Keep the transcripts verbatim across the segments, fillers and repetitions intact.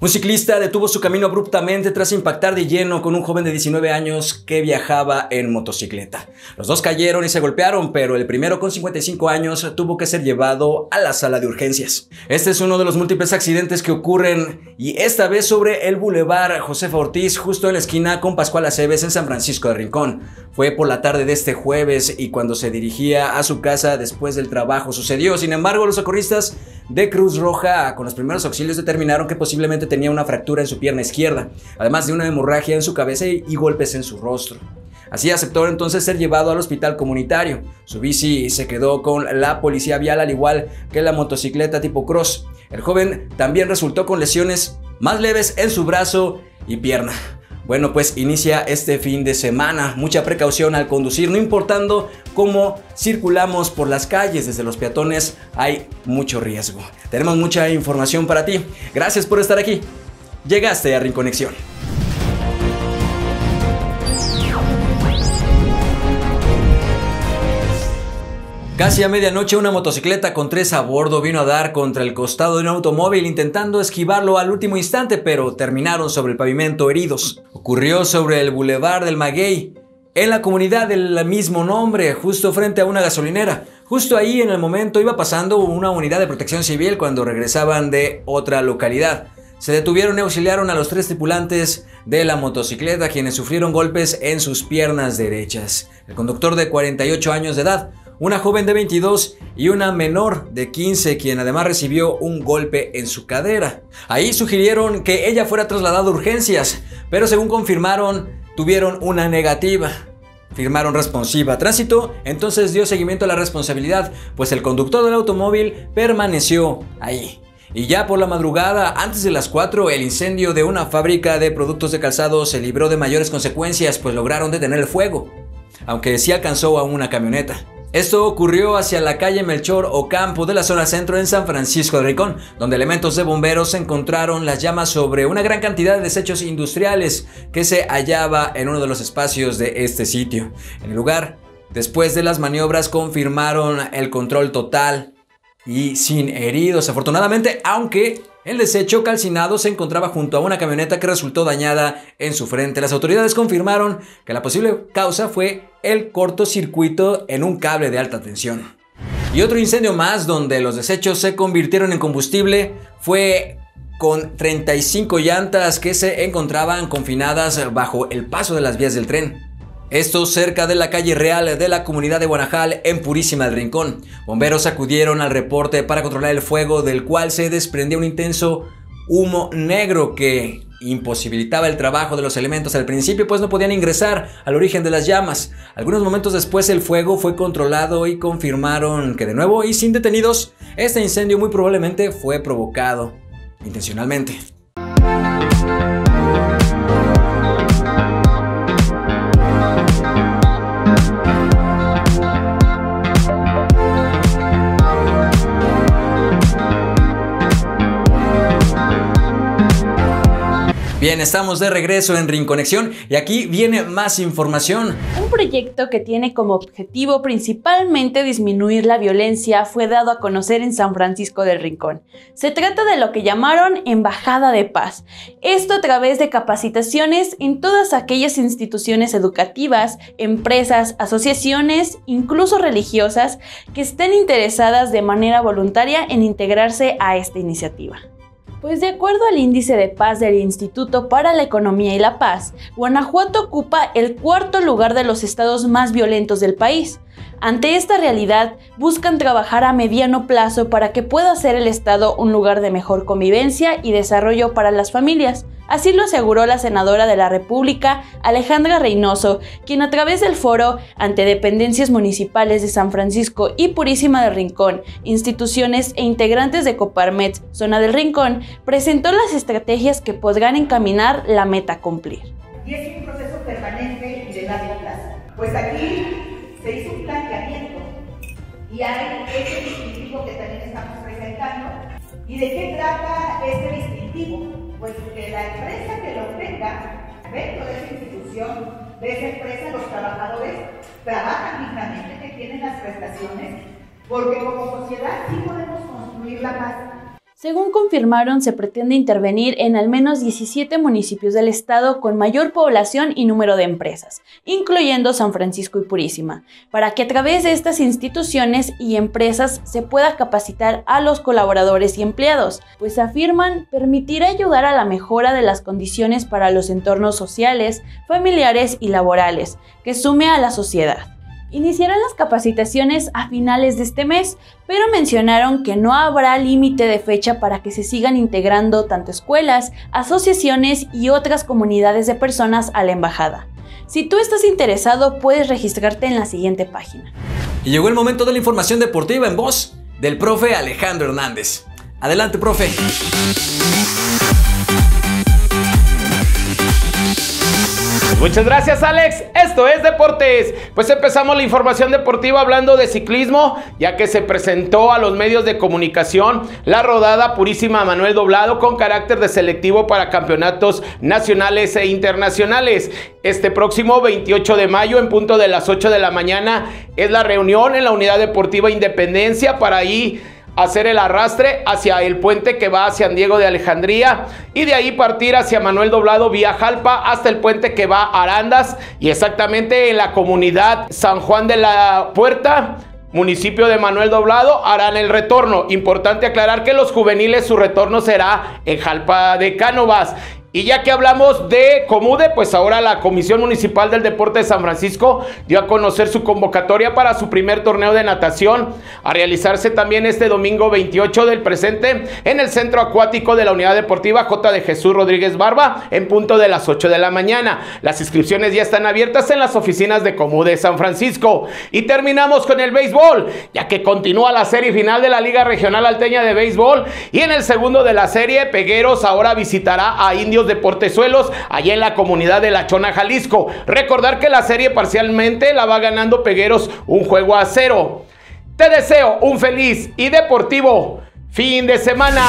Un ciclista detuvo su camino abruptamente tras impactar de lleno con un joven de diecinueve años que viajaba en motocicleta. Los dos cayeron y se golpearon, pero el primero, con cincuenta y cinco años, tuvo que ser llevado a la sala de urgencias. Este es uno de los múltiples accidentes que ocurren, y esta vez sobre el Boulevard Josefa Ortiz, justo en la esquina con Pascual Aceves en San Francisco de Rincón. Fue por la tarde de este jueves y cuando se dirigía a su casa después del trabajo sucedió. Sin embargo, los socorristas de Cruz Roja, con los primeros auxilios, determinaron que posiblemente tenía una fractura en su pierna izquierda, además de una hemorragia en su cabeza y, y golpes en su rostro. Así aceptó entonces ser llevado al hospital comunitario. Su bici se quedó con la policía vial, al igual que la motocicleta tipo cross. El joven también resultó con lesiones más leves en su brazo y pierna. Bueno, pues inicia este fin de semana. Mucha precaución al conducir, no importando cómo circulamos por las calles. Desde los peatones hay mucho riesgo. Tenemos mucha información para ti. Gracias por estar aquí. Llegaste a Rinconexión. Casi a medianoche, una motocicleta con tres a bordo vino a dar contra el costado de un automóvil intentando esquivarlo al último instante, pero terminaron sobre el pavimento heridos. Ocurrió sobre el Boulevard del Maguey, en la comunidad del mismo nombre, justo frente a una gasolinera. Justo ahí, en el momento, iba pasando una unidad de protección civil cuando regresaban de otra localidad. Se detuvieron y auxiliaron a los tres tripulantes de la motocicleta, quienes sufrieron golpes en sus piernas derechas. El conductor, de cuarenta y ocho años de edad, una joven de veintidós y una menor de quince, quien además recibió un golpe en su cadera. Ahí sugirieron que ella fuera trasladada a urgencias, pero según confirmaron, tuvieron una negativa. Firmaron responsiva. Tránsito entonces dio seguimiento a la responsabilidad, pues el conductor del automóvil permaneció ahí. Y ya por la madrugada, antes de las cuatro, el incendio de una fábrica de productos de calzado se libró de mayores consecuencias, pues lograron detener el fuego, aunque sí alcanzó a una camioneta. Esto ocurrió hacia la calle Melchor Ocampo de la zona centro en San Francisco de Rincón, donde elementos de bomberos encontraron las llamas sobre una gran cantidad de desechos industriales que se hallaba en uno de los espacios de este sitio. En el lugar, después de las maniobras, confirmaron el control total y sin heridos, afortunadamente, aunque el desecho calcinado se encontraba junto a una camioneta que resultó dañada en su frente. Las autoridades confirmaron que la posible causa fue el cortocircuito en un cable de alta tensión. Y otro incendio más, donde los desechos se convirtieron en combustible, fue con treinta y cinco llantas que se encontraban confinadas bajo el paso de las vías del tren. Esto cerca de la calle Real de la comunidad de Guanajal, en Purísima del Rincón. Bomberos acudieron al reporte para controlar el fuego, del cual se desprendía un intenso humo negro que imposibilitaba el trabajo de los elementos. Al principio, pues, no podían ingresar al origen de las llamas. Algunos momentos después, el fuego fue controlado y confirmaron que, de nuevo y sin detenidos, este incendio muy probablemente fue provocado intencionalmente. Bien, estamos de regreso en Rinconexión y aquí viene más información. Un proyecto que tiene como objetivo principalmente disminuir la violencia fue dado a conocer en San Francisco del Rincón. Se trata de lo que llamaron Embajada de Paz. Esto a través de capacitaciones en todas aquellas instituciones educativas, empresas, asociaciones, incluso religiosas, que estén interesadas de manera voluntaria en integrarse a esta iniciativa. Pues de acuerdo al índice de paz del Instituto para la Economía y la Paz, Guanajuato ocupa el cuarto lugar de los estados más violentos del país. Ante esta realidad, buscan trabajar a mediano plazo para que pueda ser el estado un lugar de mejor convivencia y desarrollo para las familias. Así lo aseguró la senadora de la República, Alejandra Reynoso, quien a través del foro ante dependencias municipales de San Francisco y Purísima del Rincón, instituciones e integrantes de Coparmex, Zona del Rincón, presentó las estrategias que podrán encaminar la meta a cumplir. Y es un proceso permanente y de largo plazo. Pues aquí se hizo un planteamiento y hay ese distintivo que también estamos presentando. ¿Y de qué trata este distintivo? Pues que la empresa que lo tenga dentro de esa institución, de esa empresa, los trabajadores trabajan dignamente, que tienen las prestaciones, porque como sociedad sí podemos construir la paz. Según confirmaron, se pretende intervenir en al menos diecisiete municipios del estado con mayor población y número de empresas, incluyendo San Francisco y Purísima, para que a través de estas instituciones y empresas se pueda capacitar a los colaboradores y empleados, pues afirman permitirá ayudar a la mejora de las condiciones para los entornos sociales, familiares y laborales, que sume a la sociedad. Iniciarán las capacitaciones a finales de este mes, pero mencionaron que no habrá límite de fecha para que se sigan integrando tanto escuelas, asociaciones y otras comunidades de personas a la embajada. Si tú estás interesado, puedes registrarte en la siguiente página. Y llegó el momento de la información deportiva en voz del profe Alejandro Hernández. Adelante, profe. Muchas gracias, Alex. Esto es Deportes. Pues empezamos la información deportiva hablando de ciclismo, ya que se presentó a los medios de comunicación la rodada Purísima Manuel Doblado con carácter de selectivo para campeonatos nacionales e internacionales. Este próximo veintiocho de mayo, en punto de las ocho de la mañana, es la reunión en la Unidad Deportiva Independencia para ahí hacer el arrastre hacia el puente que va hacia San Diego de Alejandría y de ahí partir hacia Manuel Doblado vía Jalpa hasta el puente que va a Arandas, y exactamente en la comunidad San Juan de la Puerta, municipio de Manuel Doblado, harán el retorno. Importante aclarar que los juveniles su retorno será en Jalpa de Cánovas. Y ya que hablamos de Comude, pues ahora la Comisión Municipal del Deporte de San Francisco dio a conocer su convocatoria para su primer torneo de natación, a realizarse también este domingo veintiocho del presente en el Centro Acuático de la Unidad Deportiva J. de Jesús Rodríguez Barba, en punto de las ocho de la mañana. Las inscripciones ya están abiertas en las oficinas de Comude San Francisco. Y terminamos con el béisbol, ya que continúa la serie final de la Liga Regional Alteña de Béisbol, y en el segundo de la serie, Pegueros ahora visitará a Indios de Portezuelos, allá en la comunidad de La Chona, Jalisco. Recordar que la serie parcialmente la va ganando Pegueros un juego a cero. Te deseo un feliz y deportivo fin de semana.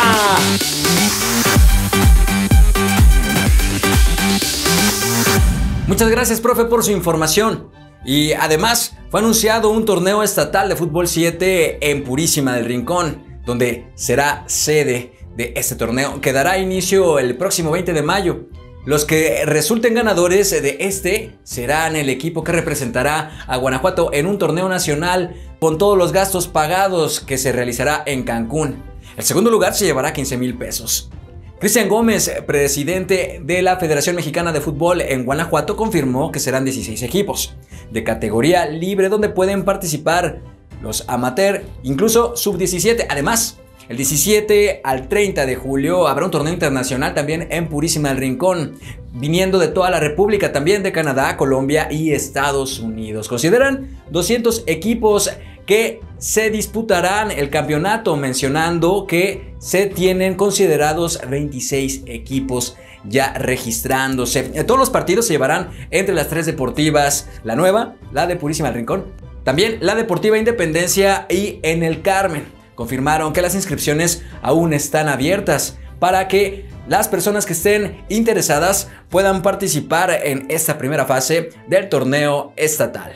Muchas gracias, profe, por su información. Y además fue anunciado un torneo estatal de fútbol siete en Purísima del Rincón, donde será sede de este torneo, que dará inicio el próximo veinte de mayo. Los que resulten ganadores de este serán el equipo que representará a Guanajuato en un torneo nacional con todos los gastos pagados, que se realizará en Cancún. El segundo lugar se llevará quince mil pesos. Cristian Gómez, presidente de la Federación Mexicana de Fútbol en Guanajuato, confirmó que serán dieciséis equipos de categoría libre donde pueden participar los amateur, incluso sub diecisiete. Además, el diecisiete al treinta de julio habrá un torneo internacional también en Purísima del Rincón, viniendo de toda la República, también de Canadá, Colombia y Estados Unidos. Consideran doscientos equipos que se disputarán el campeonato, mencionando que se tienen considerados veintiséis equipos ya registrándose. Todos los partidos se llevarán entre las tres deportivas, la nueva, la de Purísima del Rincón, también la Deportiva Independencia y en el Carmen. Confirmaron que las inscripciones aún están abiertas para que las personas que estén interesadas puedan participar en esta primera fase del torneo estatal.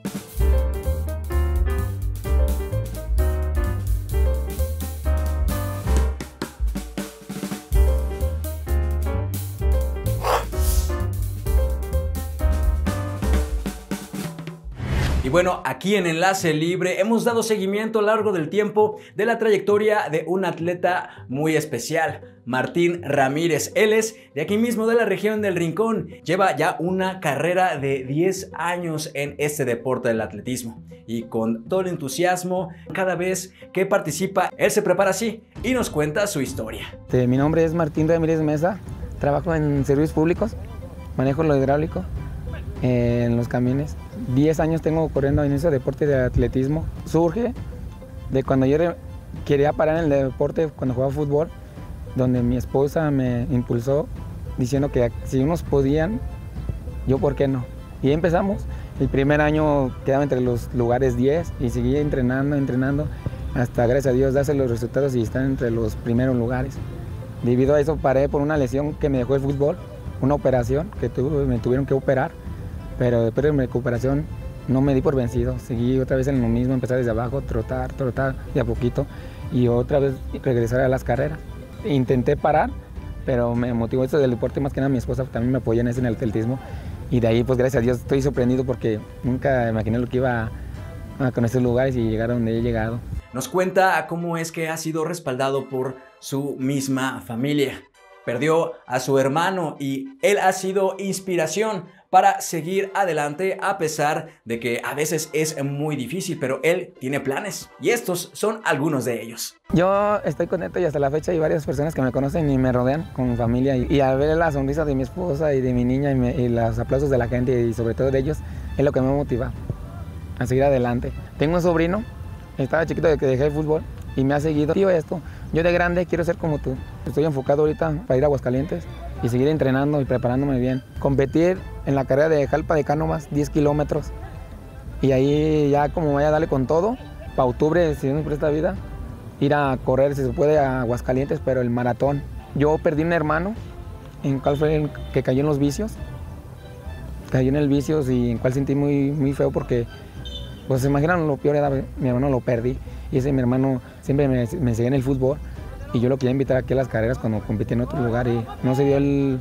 Y bueno, aquí en Enlace Libre hemos dado seguimiento a lo largo del tiempo de la trayectoria de un atleta muy especial, Martín Ramírez. Él es de aquí mismo, de la región del Rincón. Lleva ya una carrera de diez años en este deporte del atletismo. Y con todo el entusiasmo, cada vez que participa, él se prepara así y nos cuenta su historia. Mi nombre es Martín Ramírez Mesa, trabajo en servicios públicos, manejo lo hidráulico en los camiones. diez años tengo corriendo en ese deporte de atletismo. Surge de cuando yo quería parar en el deporte, cuando jugaba fútbol, donde mi esposa me impulsó diciendo que si unos podían, yo por qué no. Y empezamos. El primer año quedaba entre los lugares diez y seguí entrenando, entrenando, hasta, gracias a Dios, darse los resultados y estar entre los primeros lugares. Debido a eso paré por una lesión que me dejó el fútbol, una operación que tuve, me tuvieron que operar. Pero después de mi recuperación no me di por vencido, seguí otra vez en lo mismo, empezar desde abajo, trotar, trotar de a poquito y otra vez regresar a las carreras. intenté parar, pero me motivó esto del deporte, más que nada mi esposa también me apoyó en eso, en el atletismo. Y de ahí, pues gracias a Dios, estoy sorprendido porque nunca imaginé lo que iba a, a conocer lugares y llegar a donde he llegado. Nos cuenta cómo es que ha sido respaldado por su misma familia. Perdió a su hermano y él ha sido inspiración para seguir adelante a pesar de que a veces es muy difícil, pero él tiene planes y estos son algunos de ellos. Yo estoy contento y hasta la fecha hay varias personas que me conocen y me rodean con mi familia y, y al ver la sonrisa de mi esposa y de mi niña y, me, y los aplausos de la gente y sobre todo de ellos es lo que me motiva a seguir adelante. Tengo un sobrino, estaba chiquito de que dejé el fútbol y me ha seguido. Tío, esto, yo de grande quiero ser como tú. Estoy enfocado ahorita para ir a Aguascalientes y seguir entrenando y preparándome bien. Competir en la carrera de Jalpa de Cánomas, diez kilómetros. Y ahí ya como vaya a darle con todo, para octubre, si Dios me presta vida, ir a correr, si se puede, a Aguascalientes, pero el maratón. Yo perdí un hermano, en cual fue el que cayó en los vicios. Cayó en el vicio y en cual sentí muy, muy feo porque, pues se imaginan lo peor era, mi hermano lo perdí. Y ese mi hermano siempre me, me seguía en el fútbol y yo lo quería invitar aquí a las carreras cuando competí en otro lugar y no se dio el,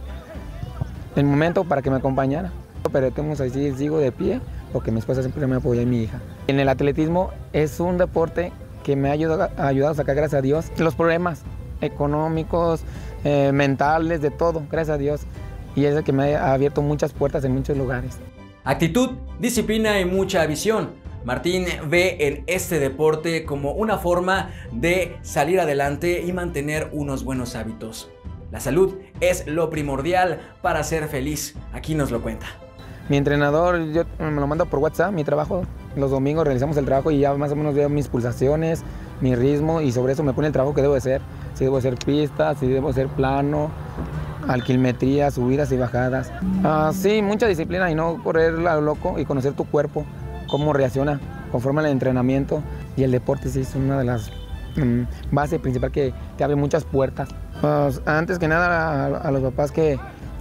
el momento para que me acompañara. Pero estamos así, sigo de pie porque mi esposa siempre me apoya y mi hija. En el atletismo es un deporte que me ha ayudado, ha ayudado a sacar, gracias a Dios, los problemas económicos, eh, mentales, de todo, gracias a Dios. Y es el que me ha abierto muchas puertas en muchos lugares. Actitud, disciplina y mucha visión. Martín ve en este deporte como una forma de salir adelante y mantener unos buenos hábitos. La salud es lo primordial para ser feliz. Aquí nos lo cuenta. Mi entrenador, yo me lo mando por WhatsApp, mi trabajo. Los domingos realizamos el trabajo y ya más o menos veo mis pulsaciones, mi ritmo y sobre eso me pone el trabajo que debo hacer. Si debo hacer pistas, si debo hacer plano, alquimetría, subidas y bajadas. Ah, sí, mucha disciplina y no correr a lo loco y conocer tu cuerpo, cómo reacciona conforme al entrenamiento. Y el deporte sí es una de las mmm, bases principales que te abre muchas puertas. Pues, antes que nada a, a los papás que,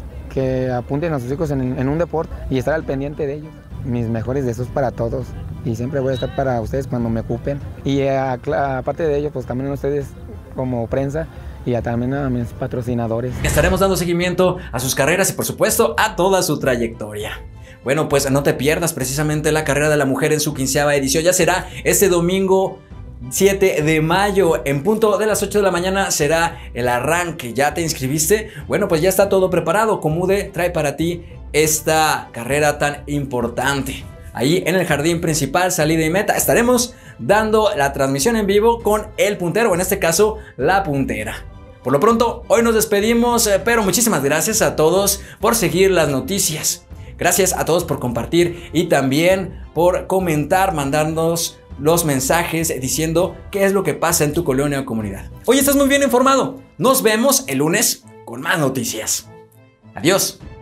que apunten a sus hijos en, en un deporte y estar al pendiente de ellos. Mis mejores deseos para todos y siempre voy a estar para ustedes cuando me ocupen. Y a, a, aparte de ello, pues también a ustedes como prensa y a, también a mis patrocinadores. Estaremos dando seguimiento a sus carreras y por supuesto a toda su trayectoria. Bueno, pues no te pierdas precisamente la carrera de la mujer en su quinceava edición. Ya será este domingo siete de mayo, en punto de las ocho de la mañana será el arranque. ¿Ya te inscribiste? Bueno, pues ya está todo preparado. Comude trae para ti esta carrera tan importante. Ahí en el jardín principal, salida y meta, estaremos dando la transmisión en vivo con el puntero, o en este caso, la puntera. Por lo pronto, hoy nos despedimos, pero muchísimas gracias a todos por seguir las noticias. Gracias a todos por compartir y también por comentar, mandándonos los mensajes diciendo qué es lo que pasa en tu colonia o comunidad. Hoy estás muy bien informado. Nos vemos el lunes con más noticias. Adiós.